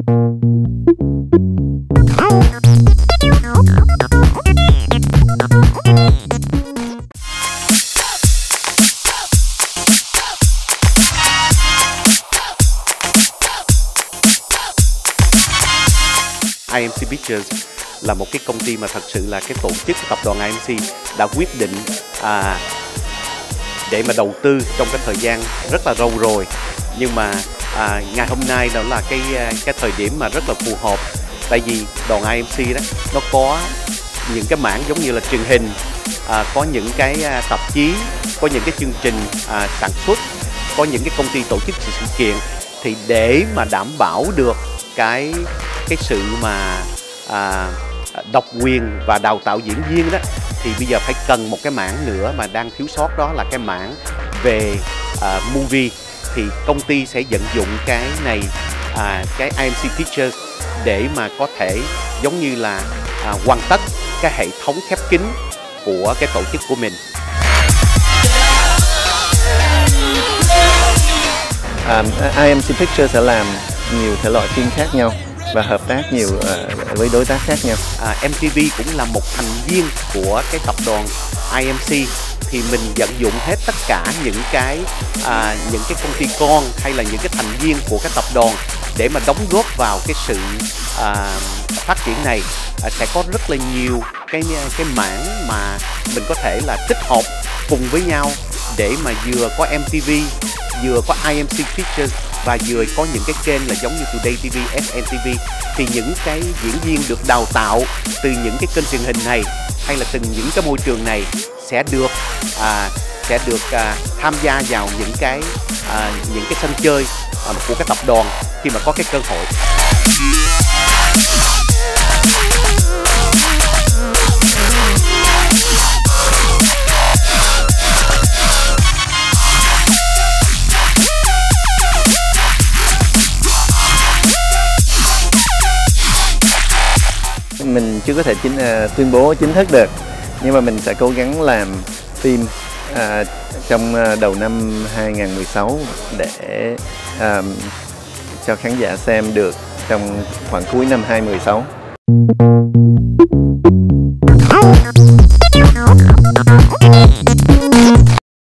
IMC Pictures là một cái công ty mà thật sự là cái tổ chức tập đoàn IMC đã quyết định để mà đầu tư trong cái thời gian rất là lâu rồi, nhưng mà ngày hôm nay đó là cái thời điểm mà rất là phù hợp, tại vì đoàn IMC đó nó có những cái mảng giống như là truyền hình, có những cái tạp chí, có những cái chương trình sản xuất, có những cái công ty tổ chức sự kiện, thì để mà đảm bảo được cái sự mà độc quyền và đào tạo diễn viên đó, thì bây giờ phải cần một cái mảng nữa mà đang thiếu sót, đó là cái mảng về movie. Thì công ty sẽ vận dụng cái này, cái IMC Pictures, để mà có thể giống như là hoàn tất cái hệ thống khép kín của cái tổ chức của mình. IMC Pictures sẽ làm nhiều thể loại phim khác nhau và hợp tác nhiều với đối tác khác nhau. MTV cũng là một thành viên của cái tập đoàn IMC, thì mình vận dụng hết tất cả những cái công ty con hay là những cái thành viên của cái tập đoàn để mà đóng góp vào cái sự phát triển này. Sẽ có rất là nhiều cái mảng mà mình có thể là tích hợp cùng với nhau để mà vừa có MTV, vừa có IMC Pictures và vừa có những cái kênh là giống như Today TV, SNTV. Thì những cái diễn viên được đào tạo từ những cái kênh truyền hình này hay là từ những cái môi trường này sẽ được tham gia vào những cái sân chơi của cái tập đoàn khi mà có cái cơ hội. Mình chưa có thể tuyên bố chính thức được, nhưng mà mình sẽ cố gắng làm phim trong đầu năm 2016 để cho khán giả xem được trong khoảng cuối năm 2016.